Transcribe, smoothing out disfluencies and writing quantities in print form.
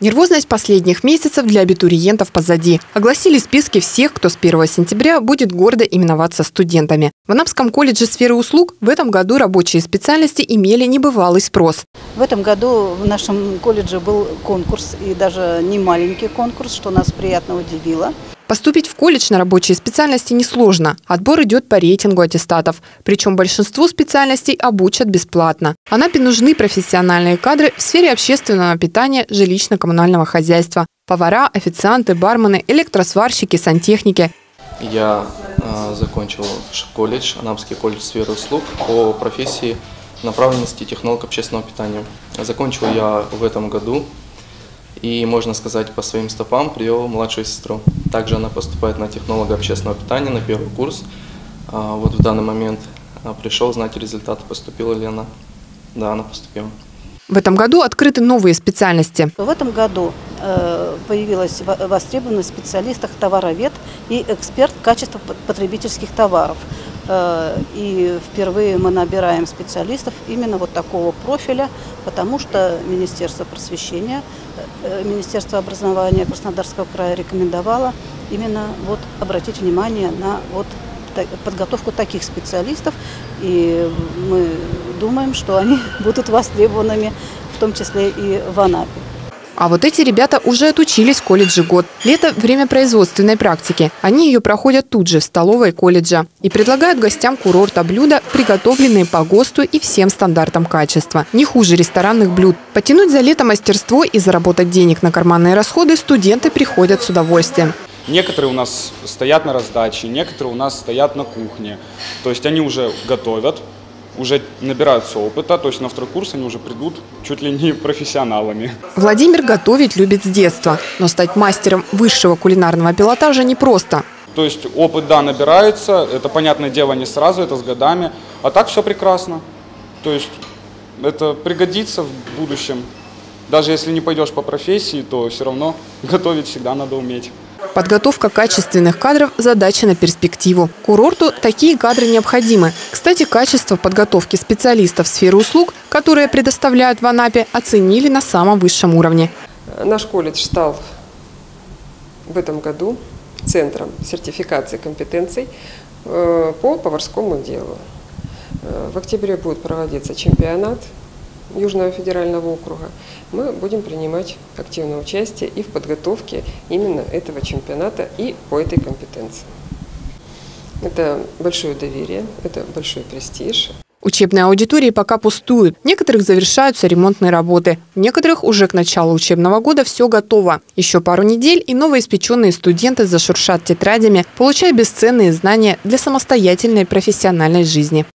Нервозность последних месяцев для абитуриентов позади. Огласили списки всех, кто с 1 сентября будет гордо именоваться студентами. В Анапском колледже сферы услуг в этом году рабочие специальности имели небывалый спрос. В этом году в нашем колледже был конкурс, и даже не маленький конкурс, что нас приятно удивило. Поступить в колледж на рабочие специальности несложно. Отбор идет по рейтингу аттестатов. Причем большинству специальностей обучат бесплатно. В Анапе нужны профессиональные кадры в сфере общественного питания, жилищно-коммунального хозяйства. Повара, официанты, бармены, электросварщики, сантехники. Я закончил колледж, Анапский колледж сферы услуг по профессии направленности технолог общественного питания. Закончил я в этом году. И, можно сказать, по своим стопам привел младшую сестру. Также она поступает на технолога общественного питания, на первый курс. Вот в данный момент пришел знать результаты, поступила ли она. Да, она поступила. В этом году открыты новые специальности. В этом году появилась востребованность в специалистах товаровед и эксперт качества потребительских товаров. И впервые мы набираем специалистов именно вот такого профиля, потому что Министерство просвещения, Министерство образования Краснодарского края рекомендовало именно вот обратить внимание на вот подготовку таких специалистов. И мы думаем, что они будут востребованными, в том числе и в Анапе. А вот эти ребята уже отучились в колледже год. Лето – время производственной практики. Они ее проходят тут же, в столовой колледжа. И предлагают гостям курорта блюда, приготовленные по ГОСТу и всем стандартам качества. Не хуже ресторанных блюд. Потянуть за лето мастерство и заработать денег на карманные расходы студенты приходят с удовольствием. Некоторые у нас стоят на раздаче, некоторые у нас стоят на кухне. То есть они уже готовят, уже набираются опыта, то есть на второй курс они уже придут чуть ли не профессионалами. Владимир готовить любит с детства, но стать мастером высшего кулинарного пилотажа непросто. То есть опыт, да, набирается, это, понятное дело, не сразу, это с годами, а так все прекрасно. То есть это пригодится в будущем. Даже если не пойдешь по профессии, то все равно готовить всегда надо уметь. Подготовка качественных кадров – задача на перспективу. Курорту такие кадры необходимы. Кстати, качество подготовки специалистов в сфере услуг, которые предоставляют в Анапе, оценили на самом высшем уровне. Наш колледж стал в этом году центром сертификации компетенций по поварскому делу. В октябре будет проводиться чемпионат Южного федерального округа. Мы будем принимать активное участие и в подготовке именно этого чемпионата и по этой компетенции. Это большое доверие, это большой престиж. Учебные аудитории пока пустуют. В некоторых завершаются ремонтные работы. В некоторых уже к началу учебного года все готово. Еще пару недель и новоиспеченные студенты зашуршат тетрадями, получая бесценные знания для самостоятельной профессиональной жизни.